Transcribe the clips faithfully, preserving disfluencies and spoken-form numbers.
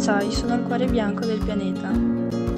Sai, sono il cuore bianco del pianeta.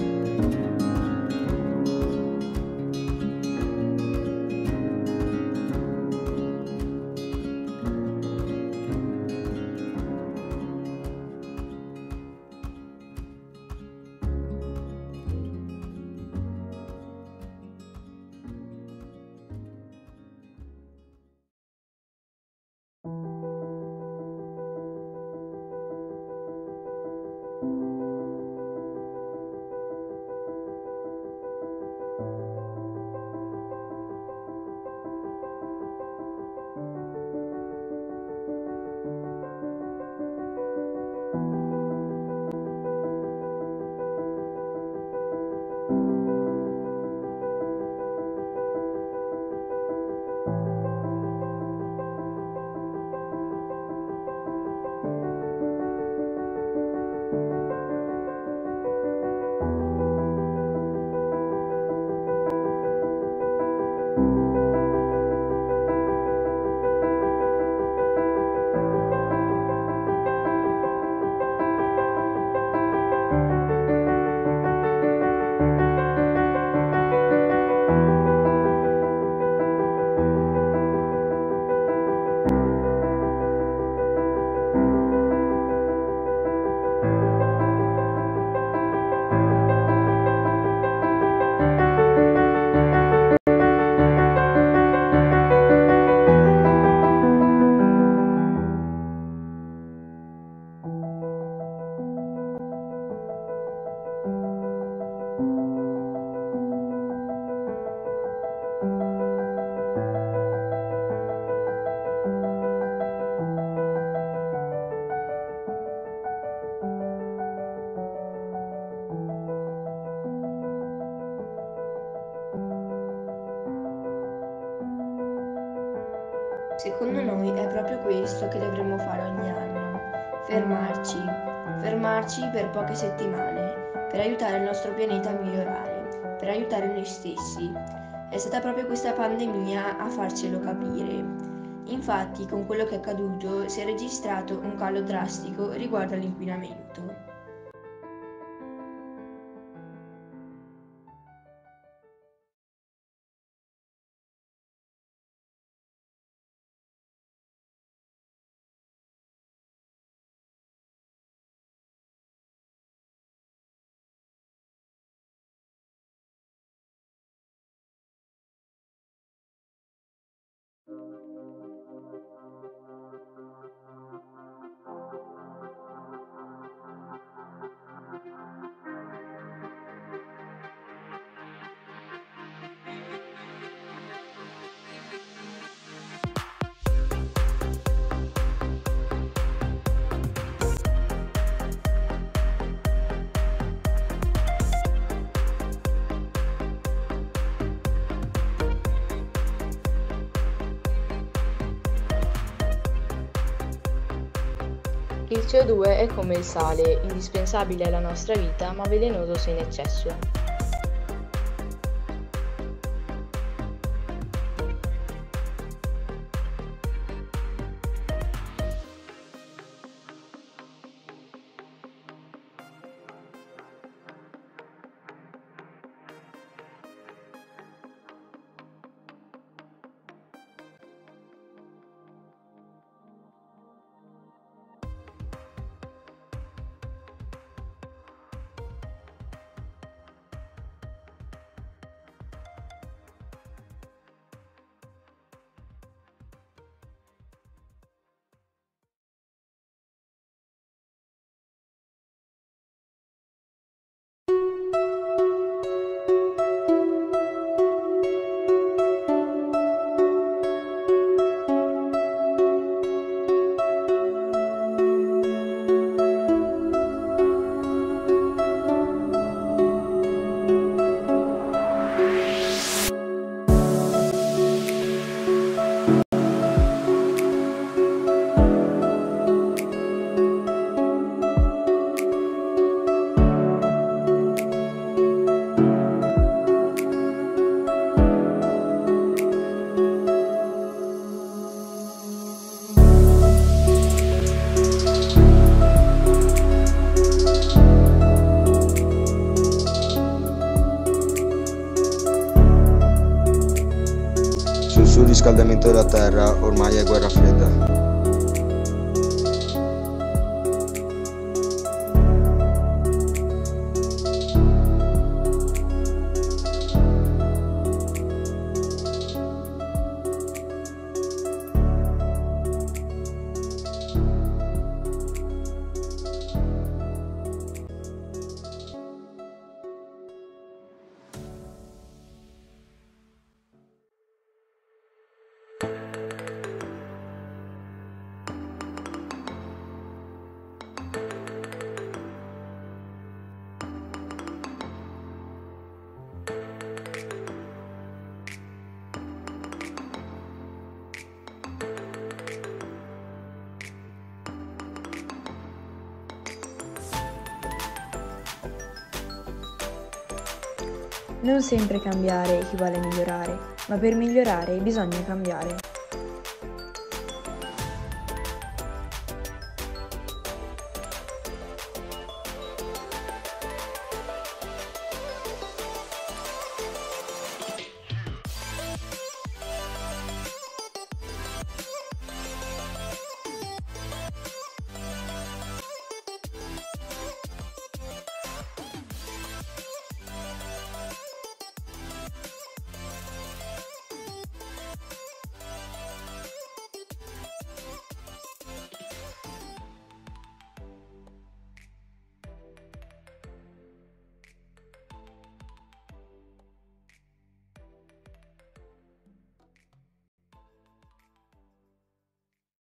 Secondo noi è proprio questo che dovremmo fare ogni anno, fermarci, fermarci per poche settimane, per aiutare il nostro pianeta a migliorare, per aiutare noi stessi. È stata proprio questa pandemia a farcelo capire. Infatti, con quello che è accaduto si è registrato un calo drastico riguardo all'inquinamento. Il C O due è come il sale, indispensabile alla nostra vita ma velenoso se in eccesso. riscaldamento della Terra ormai è guerra fredda. Non sempre cambiare equivale a migliorare, ma per migliorare bisogna cambiare.